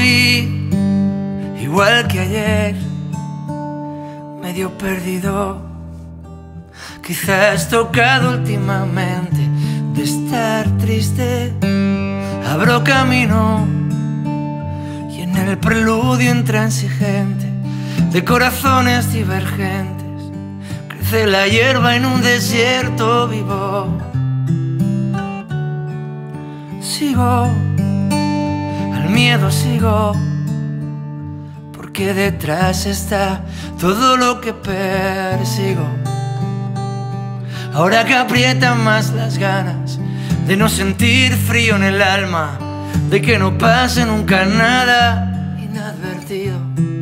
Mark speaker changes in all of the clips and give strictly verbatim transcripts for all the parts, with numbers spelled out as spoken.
Speaker 1: voy igual que ayer, medio perdido. Quizás tocado últimamente de estar triste. Abro camino y en el preludio intransigente de corazones divergentes crece la hierba en un desierto vivo. Sigo, al miedo sigo, porque detrás está todo lo que persigo. Ahora que aprietan más las ganas de no sentir frío en el alma, de que no pase nunca nada inadvertido.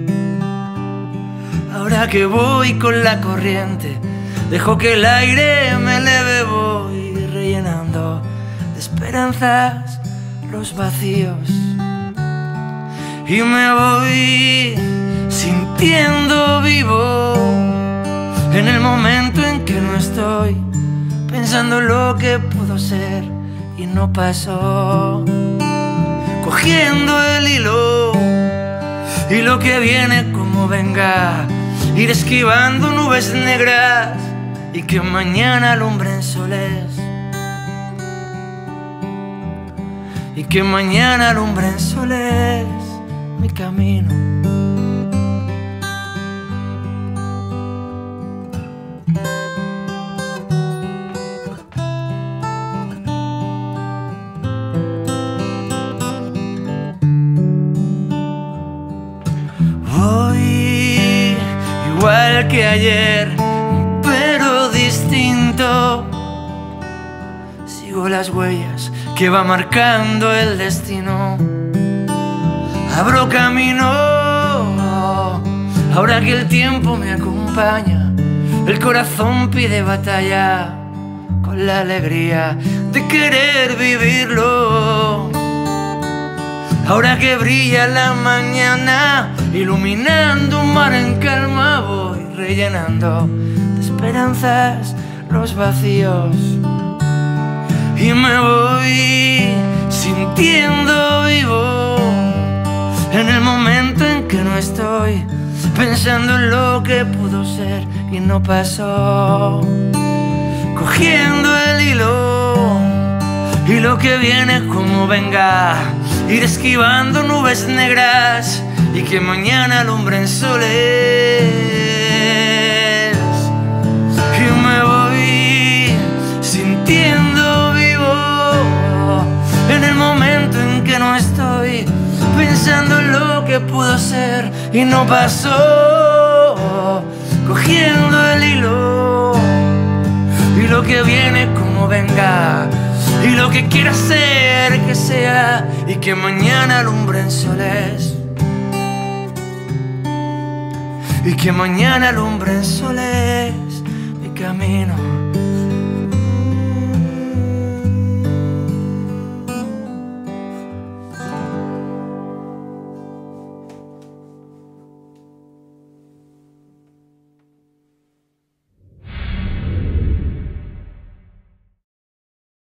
Speaker 1: Ahora que voy con la corriente, dejo que el aire me eleve, voy rellenando de esperanzas los vacíos. Y me voy sintiendo vivo en el momento en que no estoy pensando lo que pudo ser y no pasó. Cogiendo el hilo y lo que viene como venga, ir esquivando nubes negras y que mañana alumbren soles. Y que mañana alumbren soles mi camino. Voy igual que ayer, pero distinto. Sigo las huellas que va marcando el destino. Abro camino, ahora que el tiempo me acompaña. El corazón pide batalla con la alegría de querer vivirlo. Ahora que brilla la mañana, iluminando un mar en calma, voy rellenando de esperanzas los vacíos. Y me voy sintiendo vivo en el momento en que no estoy pensando en lo que pudo ser y no pasó. Cogiendo el hilo y lo que viene como venga, ir esquivando nubes negras y que mañana alumbren soles. Y me voy sintiendo vivo en el momento en que no estoy pensando en lo que pudo ser y no pasó. Cogiendo el hilo y lo que viene como venga, y lo que quiera ser que sea, y que mañana alumbren soles. Y que mañana alumbren soles mi camino.